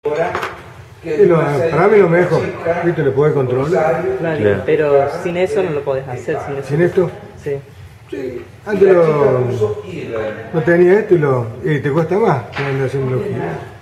Para mí lo mejor, ¿viste? Le podés controlar. Claro, pero sin eso no lo podés hacer. ¿Sin esto? Sí. Sí. Antes no tenía esto y te cuesta más que andar haciendo lo que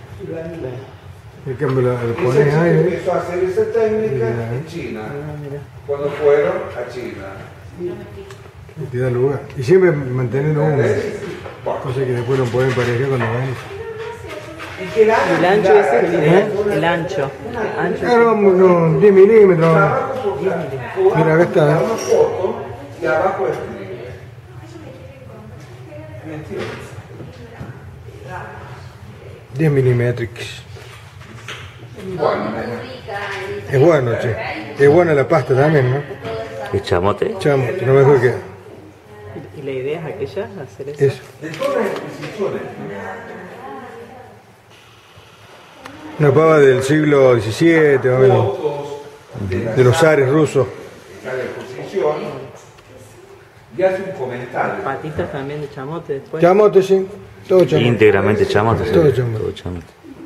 en cambio lo pones ahí. Empezó a hacer esa técnica en China, cuando fueron a China. Y te da lugar. Y siempre mantenerlo húmedo. Cosa que después lo pueden emparejar cuando van. El ancho ese es el ideal. El ancho. Claro, no, 10 milímetros. Mira, acá está. Y abajo es 10 milímetros. Es bueno, che. Es buena la pasta también, ¿no? ¿Es chamote? Chamote, lo mejor que. ¿Y la idea es aquella? ¿Hacer eso? Eso. de todas las exposiciones. Una pava del siglo XVII, más o menos. De los zares rusos. Cada exposición. Y hace un comentario. Patitas también de chamote después. Chamote, sí. Todo chamote. Íntegramente chamote. Sí. Todo chamote. Todo chamote.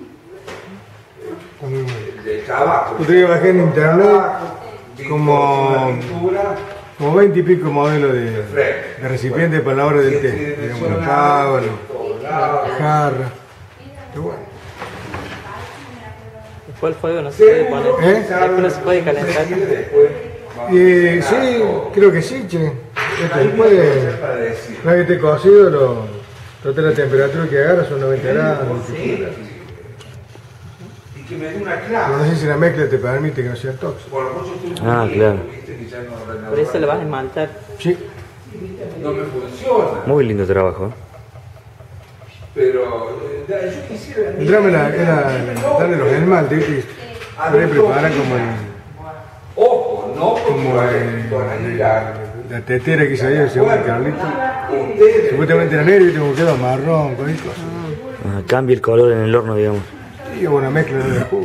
Está muy bueno. De trabajo. Yo te bajé en internet como 20 y pico modelos de recipientes para la hora del té. Digamos, la pava, la jarra. Qué bueno. Después el fuego no se puede poner. Después no se puede calentar. Sí, creo que sí, che. Después una vez que esté cocido, trate la temperatura que agarra, son 90 grados. Y que me dé una Pero clase. no sé si la mezcla te permite que no sea tóxico. Ah, claro. Por eso lo vas a esmaltar. Sí. No me funciona. Muy lindo trabajo. Pero yo quisiera. Entrame darle los esmaltes, ¿viste? Por ahí preparan Ojo, no como la tetera que salió según Carlito. ustedes. Supuestamente era negro y como quedó marrón, con cosas. Cambia el color en el horno, digamos. Y una mezcla de jugo.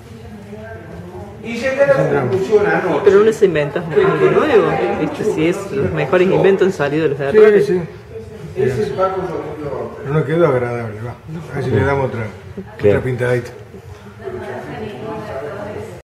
Y llegué a la conclusión anoche. Pero uno se inventa algo nuevo. ¿Viste? Si es los mejores inventos han salido de los errores. Sí. Ese es Paco Rodríguez. Pero no quedó agradable, va. A ver si le damos otra pintadita.